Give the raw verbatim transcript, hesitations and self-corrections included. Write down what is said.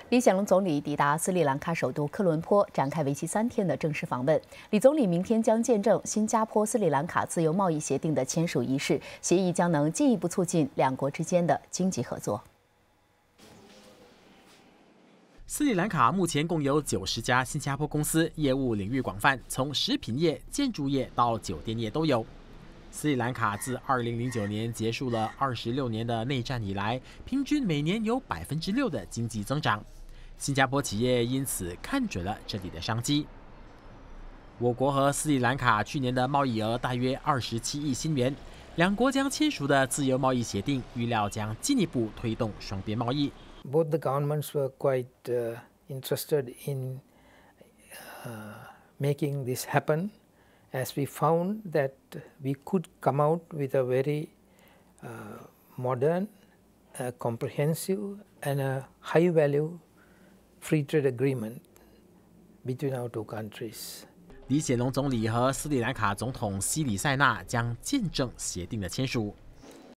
李显龙总理抵达斯里兰卡首都科伦坡，展开为期三天的正式访问。李总理明天将见证新加坡斯里兰卡自由贸易协定的签署仪式，协议将能进一步促进两国之间的经济合作。 斯里兰卡目前共有九十家新加坡公司，业务领域广泛，从食品业、建筑业到酒店业都有。斯里兰卡自二零零九年结束了二十六年的内战以来，平均每年有百分之六的经济增长。新加坡企业因此看准了这里的商机。我国和斯里兰卡去年的贸易额大约二十七亿新元，两国将签署的自由贸易协定预料将进一步推动双边贸易。 Both the governments were quite uh, interested in uh, making this happen, as we found that we could come out with a very uh, modern, uh, comprehensive, and a high-value free trade agreement between our two countries. 李显龙总理和斯里兰卡总统西里塞纳将见证协定的签署。